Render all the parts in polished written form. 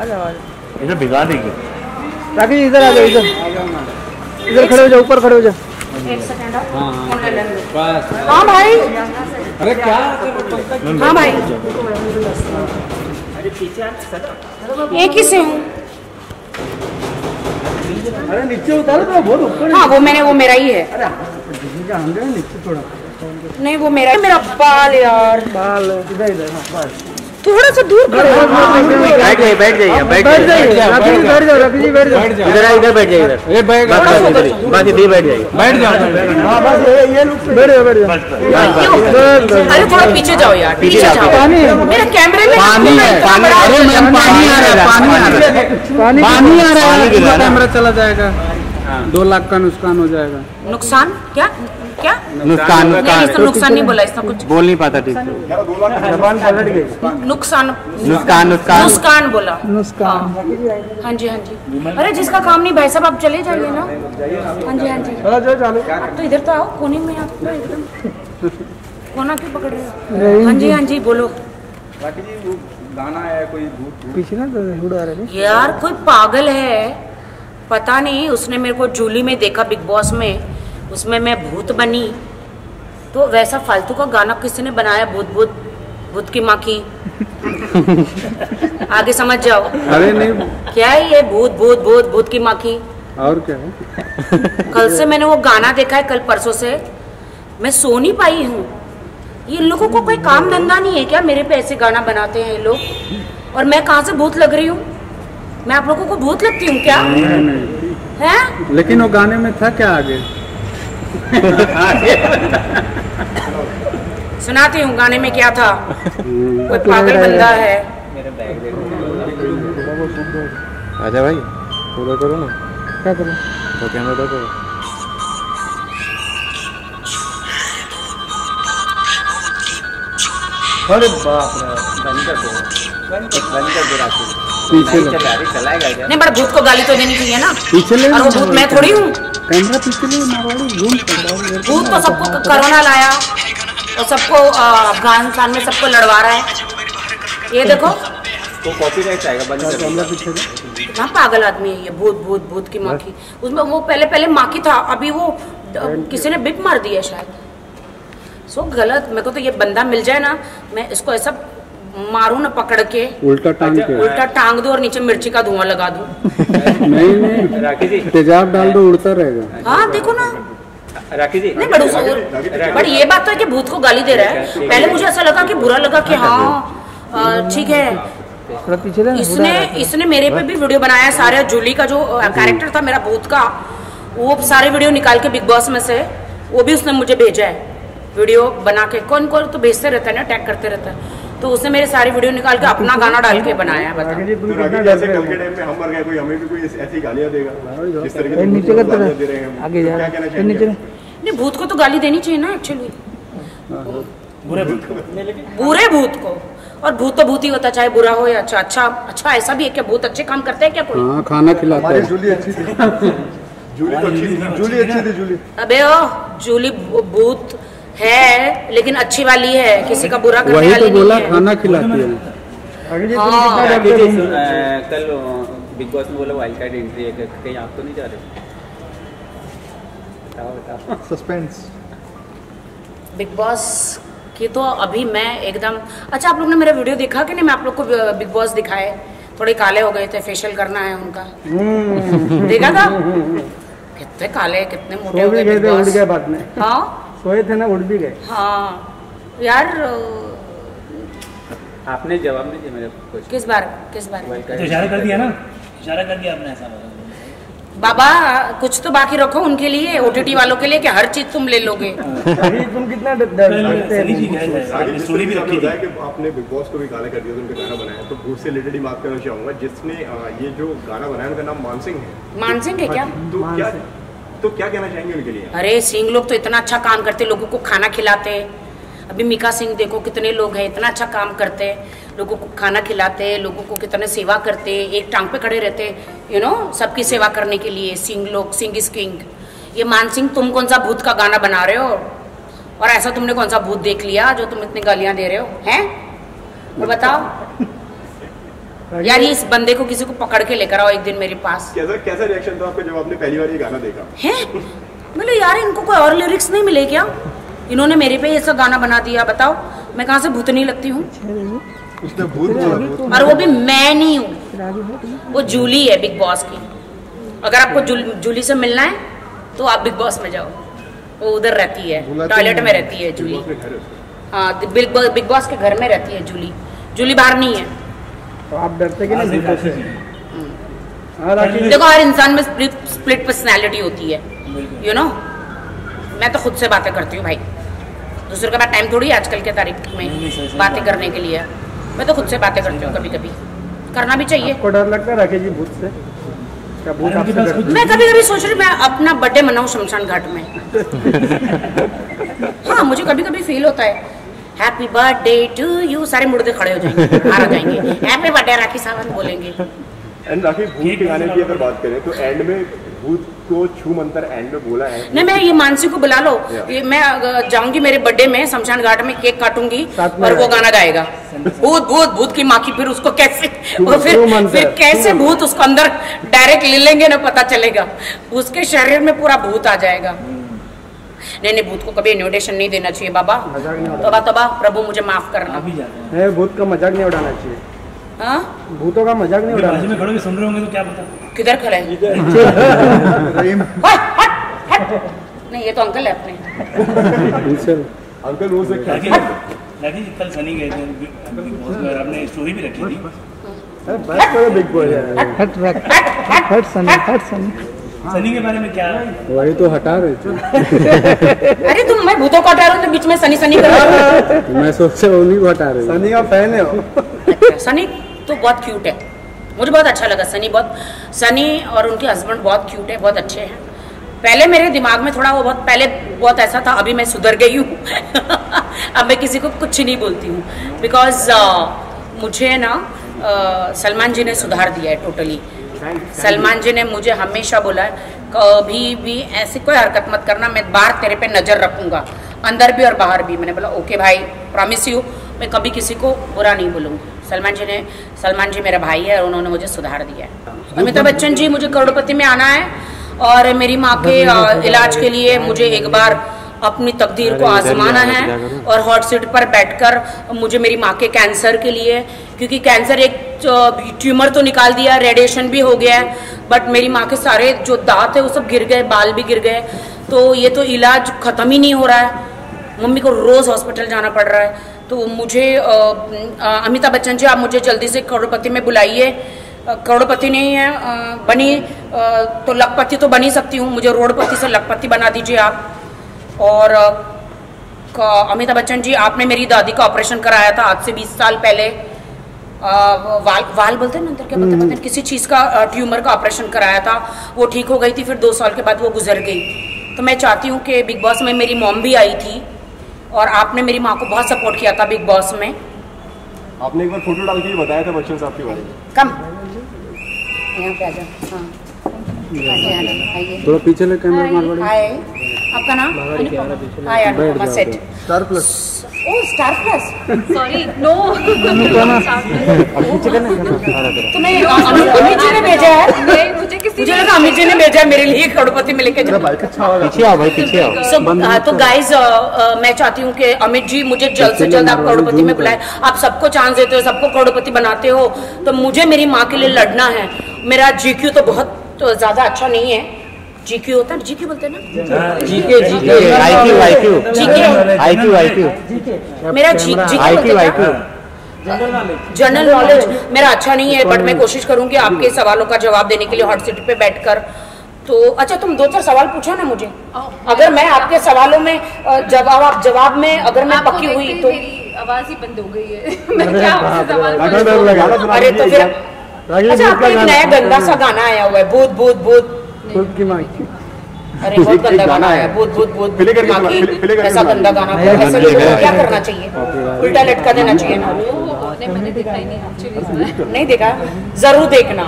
इधर भिगा देंगे। राकेश जी इधर आ जाओ, इधर खड़े हो जाओ, ऊपर खड़े हो जाओ। एक सेकंड हाँ भाई। अरे क्या? हाँ भाई एक ही से हूँ। अरे नीचे उतारो तो बहुत ऊपर। हाँ वो मेरा ही है। अरे नीचे थोड़ा नहीं वो मेरा बाल यार। बाल इधर इधर बस थोड़ा सा दूर बैठ जाइए, बैठ जाइए, बैठ जाइए, राकेश जी बैठ जाओ, राकेश जी बैठ जाओ, इधर बैठ जाइए, इधर बस इधर बैठ जाइए, बैठ जाओ। हाँ बस ये लोग बैठ जाओ, बैठ जाओ। अरे थोड़ा पीछे जाओ यार, पीछे जाओ। पानी मेरे कैमरे में पानी है, पानी। अरे मैम पानी आ रहा है, पानी आ रहा है, पानी आ रहा है। पूरा कैमरा चला जाएगा, 2 लाख का नुकसान हो जाएगा। नुकसान क्या क्या? नुकसान नहीं इसने नुकसान नहीं बोला, इसने कुछ बोल नहीं पाता ठीक से। जबान पलट गई। नुकसान नुकसान बोला। नुकसान। हाँ जी हाँ जी। अरे जिसका काम नहीं भाई साहब आप चले जाइए ना। हाँ जी हाँ जी। चलो चलो आप तो इधर तो आओ, कोने में आप तो एकदम कोना क्यों पकड़ रहे हो? हाँ जी हाँ जी बोलो। गाना है कोई पीछे ना उड़ा रहे यार कोई पागल है, पता नहीं उसने मेरे को जूली में देखा, बिग बॉस में, उसमें मैं भूत बनी, तो वैसा फालतू का गाना किसी ने बनाया, भूत भूत भूत की माँ की। आगे समझ जाओ। अरे नहीं क्या है ये भूत भूत भूत भूत की माँ की? और क्या है? कल से मैंने वो गाना देखा है, कल परसों से मैं सो नहीं पाई हूँ। ये लोगों को कोई काम धंधा नहीं है क्या? मेरे पे ऐसे गाना बनाते हैं ये लोग, और मैं कहाँ से भूत लग रही हूँ? मैं आप लोगों को भूत लगती हूँ क्या? नहीं। हैं? लेकिन वो गाने में था क्या आगे? सुनाती हूँ गाने में क्या था। कोई पागल बंदा है। आजा भाई, पूरा करो ना। क्या करूँ? तो कैमरा तो करो। अरे बाप पीछे नहीं बड़ा भूत को गाली तो देनी चाहिए ना। पीछे ले, और वो भूत मैं थोड़ी हूँ। कैमरा पीछे ले, मारवाड़ी भूत तो सबको कोरोना लाया और सबको अफगानिस्तान में सबको लड़वा रहा है। ये देखो तो कॉपीराइट आएगा, बंद कर कैमरा पीछे ले। कितना पागल आदमी है ये, भूत भूत भूत की माँ की। उसमें वो पहले माँ की था, अभी वो किसी ने बिप मार दिया शायद। सो गलत। मेरे को तो ये बंदा मिल जाए ना, मैं इसको ऐसा मारूं ना पकड़ के, उल्टा टांग दो और नीचे मिर्ची का धुआं लगा दूं। नहीं तेजाब डाल दो, उड़ता रहेगा। हाँ देखो ना राकेश जी। नहीं बट ये बात तो है कि भूत को गाली दे रहा है। पहले मुझे ऐसा लगा कि बुरा लगा कि हाँ ठीक है। इसने मेरे पे भी वीडियो बनाया है सारे। जूली का जो कैरेक्टर था मेरा भूत का, वो सारे वीडियो निकाल के बिग बॉस में से वो भी उसने मुझे भेजा है वीडियो बना के। कौन तो भेजते रहता है ना, टैग करते रहता है, तो उसने मेरे सारे वीडियो निकाल के अपना गाना डाल के बनाया है। बताओ नहीं भूत को तो गाली देनी चाहिए ना एक्चुअली, बुरे भूत को। और भूत तो भूत ही होता, चाहे बुरा हो या अच्छा ऐसा भी है क्या? भूत अच्छे काम करते हैं क्या कोई? हाँ, खाना खिलाता है। जूली अच्छी थी। अबे ओ जूली भूत है लेकिन अच्छी वाली है, किसी का बुरा करने वाली नहीं है। वही तो बोला, खाना खिलाती है। कल बिग बॉस में बोला वाइल्ड कार्ड एंट्री है, कहीं आप तो नहीं जा रहे? बताओ। सस्पेंस। बिग बॉस की तो अभी मैं एकदम। अच्छा आप लोग ने मेरा वीडियो देखा कि नहीं? मैं आप लोग को बिग बॉस दिखाए, थोड़े काले हो गए थे, फेशियल करना है उनका। देखा था? कितने काले कितने मोटे हो गए बिग बॉस। उड़ गए बाद में। हाँ सोए थे ना, उड़ भी गए। हाँ यार आपने जवाब नहीं दिया मेरे क्वेश्चन। किस बार तो इशारा कर दिया ना, इशारा कर दिया आपने। ऐसा बाबा कुछ तो बाकी रखो उनके लिए, ओटीटी वालों के लिए, कि हर चीज तुम ले लोगे। तुम कितना स्टोरी भी रखी थी कि आपने बिग बॉस को भी गाना कर दिया, तो उनका गाना बनाया। तो भूत से रिलेटेड ही बात करना चाहूंगा। जिसने ये जो गाना बनाया उनका नाम मानसिंह है। मानसिंह है क्या? तो क्या कहना चाहेंगे उनके लिए? अरे सिंह लोग तो इतना अच्छा काम करते, लोगों को खाना खिलाते। अभी मीका सिंह देखो कितने लोग हैं, इतना अच्छा काम करते, लोगों को खाना खिलाते, लोगों को कितने सेवा करते, एक टांग पे खड़े रहते, सबकी सेवा करने के लिए। सिंह लोग, सिंह इज किंग। ये मानसिंह तुम कौन सा भूत का गाना बना रहे हो? और ऐसा तुमने कौन सा भूत देख लिया जो तुम इतनी गालियां दे रहे हो? हैं वो बताओ। यार इस बंदे को किसी को पकड़ के लेकर आओ एक दिन मेरे पास। कैसा रिएक्शन था आपका जब आपने पहली बार ये गाना देखा? है बोले यार इनको कोई और लिरिक्स नहीं मिले क्या? इन्होंने मेरे पे ऐसा गाना बना दिया, बताओ मैं कहाँ से भूतनी लगती हूँ? उसने भूत बोला। और वो भी मैं नहीं हूँ, वो जूली है बिग बॉस की। अगर आपको जूली से मिलना है तो आप बिग बॉस में जाओ, वो उधर रहती है, टॉयलेट में रहती है जूली। हाँ बिग बॉस के घर में रहती है जूली, जूली बाहर नहीं है। तो आप डरते कि नहीं? देखो हर इंसान में स्प्लिट पर्सनैलिटी होती है, यू नो। मैं तो खुद से बातें करती हूँ भाई, दूसरे के पास टाइम थोड़ी है आजकल के तारीख में बातें करने के लिए। मैं तो खुद से बातें करती हूँ, कभी कभी करना भी चाहिए। आपको डर लगता है राकेश जी भूत से? क्या भूत आपसे डरता है? मैं कभी कभी सोच रही मैं अपना बर्थडे मनाऊं शमशान घाट में। हाँ मुझे कभी कभी फील होता है हैप्पी बर्थडे टू यू, सारे मुर्दे खड़े हो जाएंगे, आ जाएंगे, हैप्पी बर्थडे राखी सावंत बोलेंगे। एंड राखी भूत के गाने की अगर बात करें तो एंड में भूत को छू मंतर एंड में बोला है। नहीं मैं ये मानसी को बुला लो, ये मैं जाऊंगी मेरे बर्थडे में शमशान घाट में, केक काटूंगी और वो गाना गाएगा भूत भूत भूत की माँ की। फिर उसको कैसे वो फिर कैसे भूत उसको अंदर डायरेक्ट ले लेंगे ना पता चलेगा, उसके शरीर में पूरा भूत आ जाएगा। नहीं भूत को कभी इन्विटेशन नहीं देना चाहिए बाबा, तोबा तोबा, प्रभु मुझे माफ करना। भूत का मजाक नहीं उड़ाना चाहिए। हाँ भूतों का मजाक नहीं उड़ाना में खड़े सुन रहे होंगे तो क्या पता किधर खड़े हैं? नहीं ये तो अंकल है अपने। अंकल रोज कल सनी गए थे, आपने स्टोरी भी रखी थी। बिग बॉय हट सनी सनी के बारे में क्या? वही तो हटा रहे थे। अरे तुम मैं भूतों को हटा रहा हूँ तो बीच में सनी सनी कर रहा हूँ। मैं सोच रहा उन्हीं को हटा रहे। सनी का फैन है वो। सनी तो बहुत क्यूट है, मुझे बहुत अच्छा लगा सनी और उनके हस्बैंड बहुत क्यूट है, बहुत अच्छे हैं। पहले मेरे दिमाग में थोड़ा वो पहले बहुत ऐसा था, अभी मैं सुधर गई हूँ। अब मैं किसी को कुछ नहीं बोलती हूँ बिकॉज मुझे ना सलमान जी ने सुधार दिया है टोटली। सलमान जी ने मुझे हमेशा बोला है कभी भी ऐसी कोई हरकत मत करना, मैं बाहर तेरे पे नजर रखूंगा, अंदर भी और बाहर भी। मैंने बोला ओके भाई, प्रॉमिस यू, मैं कभी किसी को बुरा नहीं बोलूँगी। सलमान जी मेरा भाई है और उन्होंने मुझे सुधार दिया है। अमिताभ बच्चन जी, मुझे करोड़पति में आना है और मेरी माँ के इलाज के लिए मुझे एक बार अपनी तकदीर को आजमाना है और हॉट सीट पर बैठकर मुझे मेरी माँ के कैंसर के लिए, क्योंकि कैंसर एक ट्यूमर तो निकाल दिया, रेडिएशन भी हो गया है, बट मेरी माँ के सारे जो दांत है वो सब गिर गए, बाल भी गिर गए, तो ये तो इलाज खत्म ही नहीं हो रहा है। मम्मी को रोज हॉस्पिटल जाना पड़ रहा है। तो मुझे अमिताभ बच्चन जी आप मुझे जल्दी से करोड़पति में बुलाइए। करोड़पति नहीं है बनी तो लखपति तो बन ही सकती हूँ, मुझे रोडपति से लखपति बना दीजिए आप। और अमिताभ बच्चन जी आपने मेरी दादी का ऑपरेशन कराया था आज से 20 साल पहले, वाल बोलते हैं ना अंदर क्या बोलते हैं, किसी चीज़ का ट्यूमर का ऑपरेशन कराया था, वो ठीक हो गई थी, फिर 2 साल के बाद वो गुजर गई। तो मैं चाहती हूँ कि बिग बॉस में मेरी मॉम भी आई थी और आपने मेरी माँ को बहुत सपोर्ट किया था बिग बॉस में। आपने एक बार फोटो डाल के बताया था बच्चन साहब के बारे में। कम यहाँ पे आ जाओ। हाँ आइए, थोड़ा पीछे ले कैमरा मार। हाय, आपका नाम? Hi Anupama Seth. Star Plus. Oh Star Plus, sorry no. तुम्हें अमित जी ने भेजा है? मुझे लगा अमित जी ने भेजा है मेरे लिए करोड़पति में लेके जाओ। पीछे आओ भाई, पीछे आओ। तो गाइज मैं चाहती हूँ कि अमित जी मुझे जल्द से जल्द आप करोड़पति में बुलाए। आप सबको चांस देते हो, सबको करोड़पति बनाते हो, तो मुझे मेरी माँ के लिए लड़ना है। मेरा जीक्यू तो बहुत ज्यादा अच्छा नहीं है। जीक्यू होता है, जीक्यू बोलते हैं ना? जीके मेरा जनरल नॉलेज मेरा अच्छा नहीं है, बट मैं कोशिश करूंगी आपके सवालों का जवाब देने के लिए हॉट सीट पे बैठकर। तो अच्छा तुम 2-4 सवाल पूछो ना मुझे, अगर मैं आपके सवालों में जवाब में अगर मैं पक्की हुई तो आवाज ही बंद हो गई है। मैं क्या आपसे सवाल? अरे तो फिर अच्छा आपका एक नया गंदा सा गाना आया हुआ है, भूत भूत भूत की माँ। अरे बहुत गंदा गाना है, भूत भूत भूत ऐसा गंदा गाना क्या करना चाहिए? उल्टा लटका देना चाहिए ना? मैंने देखा ही नहीं, नहीं देखा, जरूर देखना।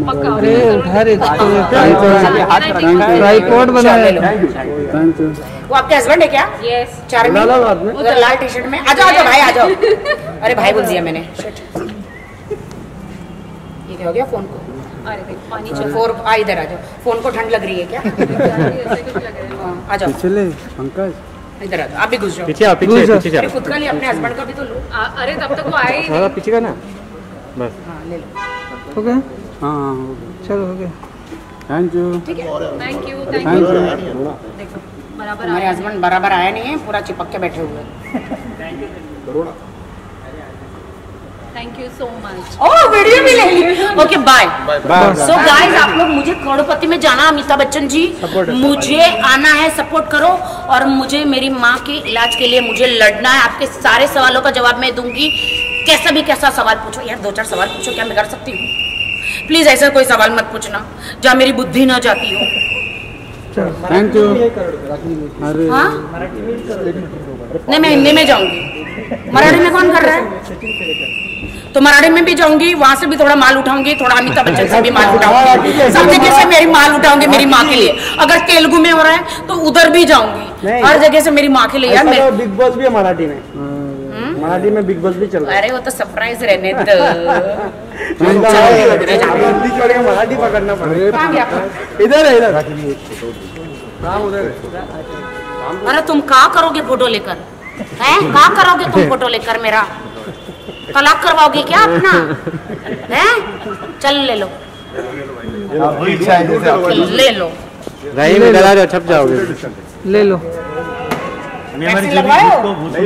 वो आपके हस्बैंड है क्या? यस। चार्मिंग लाल टी शर्ट में। आ जाओ भाई, आ जाओ। अरे भाई बोल दिया मैंने। ठीक है, हो गया फोन को। अरे देख पानी अच्छा, फोन इधर आ जाओ, फोन को ठंड लग रही है क्या? ऐसे कुछ लग रहा है। हाँ, आ जाओ चले पंकज इधर आ जाओ, आप भी घुस जाओ। पीछे आओ, पीछे पीछे अरे जाओ। खुद का लिए अपने हस्बैंड का भी तो लो। अरे तब तक वो आए ही थोड़ा नहीं। पीछे का ना, बस। हाँ ले लो, हो गया हाँ हाँ हो गया चलो हो गया थैंक यू ठीक है। Thank you thank thank you. You देखो बराबर हमारे आया। हस्बैंड बराबर आया नहीं है, पूरा चिपक के बैठे हुए हैं। Thank you so much. ओ वीडियो भी ले ली। Okay bye. Bye. So guys, आप लोग मुझे करोड़पति में जाना, अमिताभ बच्चन जी मुझे आना है, सपोर्ट करो। और मुझे मेरी माँ के इलाज के लिए मुझे लड़ना है। आपके सारे सवालों का जवाब मैं दूंगी। कैसा भी कैसा सवाल पूछो यार, 2-4 सवाल पूछो, क्या मैं कर सकती हूँ? प्लीज ऐसा कोई सवाल मत पूछना जहाँ मेरी बुद्धि ना जाती हो। थैंक यू अरे हाँ नहीं, मैं हिंदी में जाऊंगी। मराठी में कौन कर रहा है? तो मराठी में भी जाऊंगी, वहां से भी थोड़ा माल उठाऊंगी, थोड़ा अमिताभ बच्चन से भी माल उठाऊंगी, सब जगह से मेरी माल उठाऊंगी मेरी माँ के लिए। अगर तेलुगु में हो रहा है तो उधर भी जाऊंगी, हर जगह से मेरी माँ के लिए। यार मैं बिग बॉस भी है मराठी में, मराठी में बिग बॉस भी चल रहा अरे वो तो सरप्राइज रहने दो। है, मराठी पकड़ना पड़ेगा। कहाँ गया आपका? इधर है इधर। अरे तुम कहाँ करोगे फोटो लेकर? हैं कहाँ करोगे तुम फोटो लेकर? मेरा तलाक करवाओगे क्या अपना? हैं चल ले लो, ले लो। रही में डरा जाओ, छप जाओगे। ले लो पैसे लगवाए हो?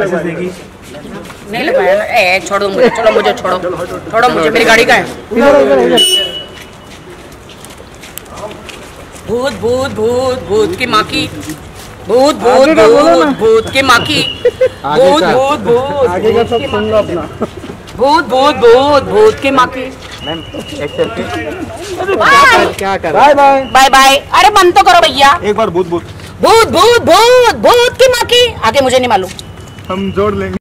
नहीं लगवाया ना? ए छोड़ो मुझे, छोड़ो मुझे, छोड़ो मुझे, मेरी गाड़ी का है। इधर इधर इधर भूत भूत भूत भूत की माँ की, भूत भूत भूत भूत की माँ की, भूत भूत भूत आगे का सब सुन लो अपना। भूत भूत भूत भूत की माँ की। मैम एक सेल्फी। क्या कर रहे बाय बाय। Bye bye. अरे बंद तो करो भैया। एक बार भूत भूत भूत भूत भूत भूत की माँ की, आगे मुझे नहीं मालूम। हम जोड़ लेंगे।